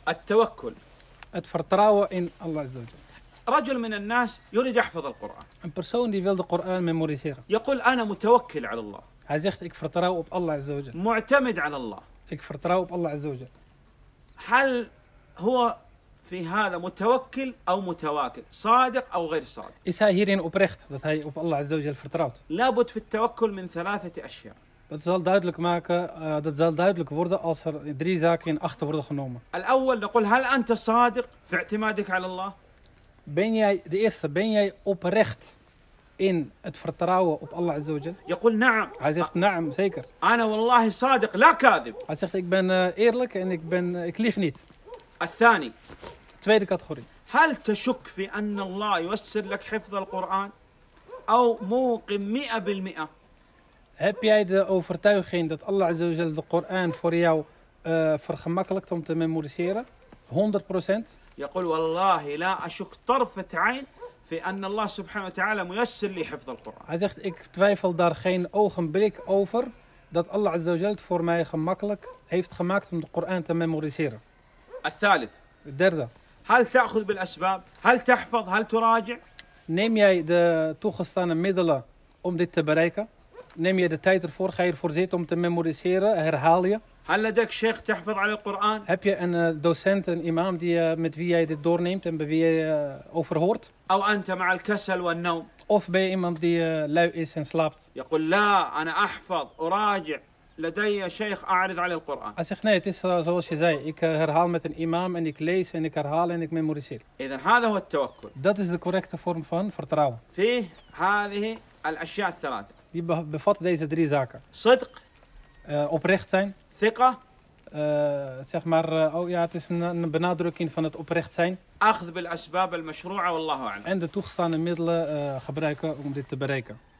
التوكل. Het vertrouwen in Allah Azza wa Jal. رجل من الناس يريد يحفظ القرآن. Een persoon die wil de Koran memoriseren. يقول أنا متوكل على الله. Hij zegt ik vertrouw op Allah Azza wa Jal. معتمد على الله. Ik vertrouw op Allah Azza wa Jal. هل هو في هذا متوكل أو متواكل؟ صادق أو غير صادق؟ Is hij hierin oprecht dat hij op Allah Azza wa Jal vertrouwt? لابد في التوكل من 3 أشياء. Dat zal duidelijk worden als er 3 zaken in acht worden genomen. الأول نقول هل أنت صادق في اعتمادك على الله؟ Ben jij oprecht in het vertrouwen op Allah Azza wa Jal? يقول نعم. Hij zegt naam, zeker. أنا والله صادق لا كاذب. Hij zegt ik ben eerlijk en ik lieg niet. الثاني Tweede categorie. هل تشك في أن الله ييسر لك حفظ القرآن أو موقن 100%؟ Heb jij de overtuiging dat Allah Azza wa Jal de Koran voor jou vergemakkelijkt om te memoriseren? 100%? يقول والله لا أشك طرفة عين في أن الله سبحانه وتعالى ميسر لي حفظ القرآن. Hij zegt ik twijfel daar geen ogenblik over dat Allah Azza wa Jal het voor mij gemakkelijk heeft gemaakt om de Koran te memoriseren. الثالث Het derde. هل تأخذ بالأسباب؟ هل تحفظ؟ هل تراجع؟ Neem jij de toegestane middelen om dit te bereiken? Neem je de tijd ervoor? Ga je ervoor zitten om te memoriseren? Herhaal je? هل لديك شيخ تحفظ على القرآن؟ Heb je een docent, een imam met wie jij dit doorneemt en bij wie je overhoort? أو أنت مع الكسل والنوم؟ Of ben je iemand die lui is en slaapt? يقول لا أنا أحفظ أراجع لدي شيخ أعرض على القرآن. Hij zegt nee, het is zoals je zei. Ik herhaal met een imam en ik lees en ik herhaal en ik memoriseer. إذن هذا هو التوكل. Dat is de correcte vorm van vertrouwen. فيه هذه الأشياء الثلاثة. Die bevat deze 3 zaken. صدق. Oprecht zijn. ثقة. Zeg maar, het is een benadrukking van het oprecht zijn. أخذ بالأسباب المشروعة والله أعلم. En de toegestane middelen gebruiken om dit te bereiken.